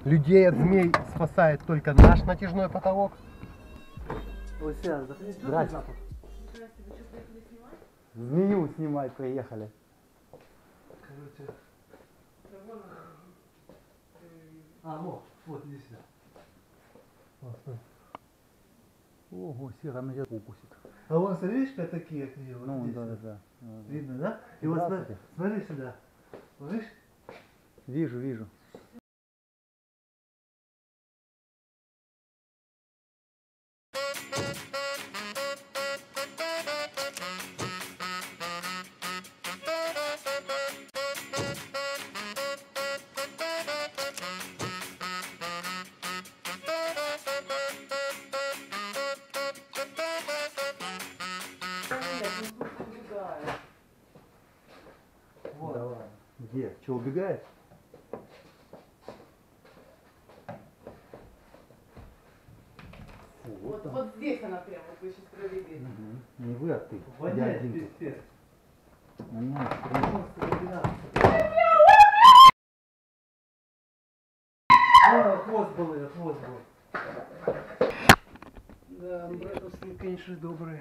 Людей от змей спасает только наш натяжной потолок. Здрасте. Змею снимать приехали. Короче. Вот иди сюда. Ого, Сера меня укусит. А вон, смотришь, такие от нее? Ну, Вот да, здесь да, вот. да. Видно, да? И вот смотри сюда. Видишь? Вижу, вижу. Вот. Давай. Где? Че, убегает? Вот здесь она прям, вот вы сейчас провели. Не вы, а ты. Я Воняет один тут. пиздец. Хвост был, хвост был. Да, братовские, конечно, добрые.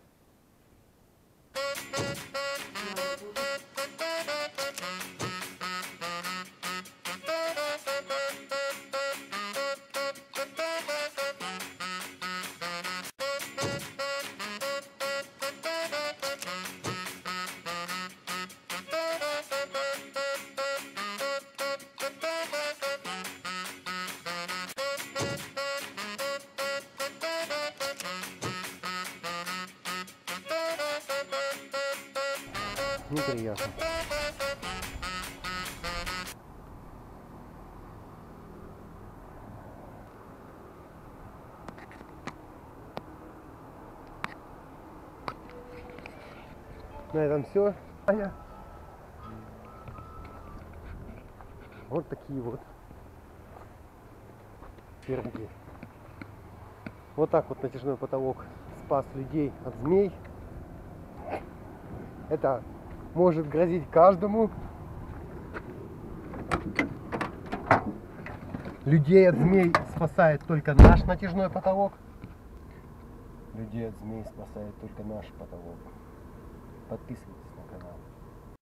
Неприятно. На этом все. Вот такие вот перги. Вот так вот натяжной потолок спас людей от змей. Это может грозить каждому. Людей от змей спасает только наш натяжной потолок. Людей от змей спасает только наш потолок. Подписывайтесь.